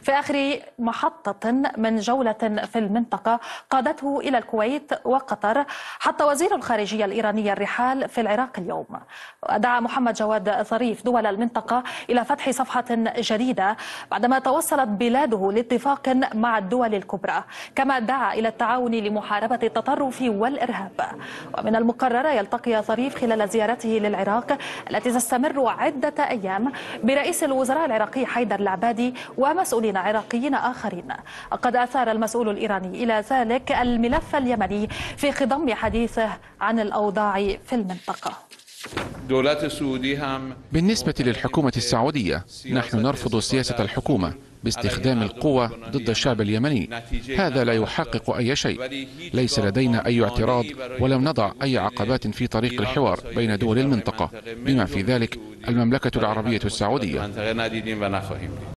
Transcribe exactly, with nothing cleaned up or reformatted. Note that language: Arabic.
في آخر محطة من جولة في المنطقة قادته إلى الكويت وقطر، حتى وزير الخارجية الإيراني الرحال في العراق اليوم. ودعا محمد جواد ظريف دول المنطقة إلى فتح صفحة جديدة بعدما توصلت بلاده لاتفاق مع الدول الكبرى، كما دعا إلى التعاون لمحاربة التطرف والإرهاب. ومن المقرر يلتقي ظريف خلال زيارته للعراق التي تستمر عدة أيام برئيس الوزراء العراقي حيدر العبادي ومسؤولين عراقيين آخرين. قد أثار المسؤول الإيراني إلى ذلك الملف اليمني في خضم حديثه عن الأوضاع في المنطقة. بالنسبة للحكومة السعودية، نحن نرفض سياسة الحكومة باستخدام القوة ضد الشعب اليمني. هذا لا يحقق أي شيء. ليس لدينا أي اعتراض، ولم نضع أي عقبات في طريق الحوار بين دول المنطقة، بما في ذلك المملكة العربية السعودية.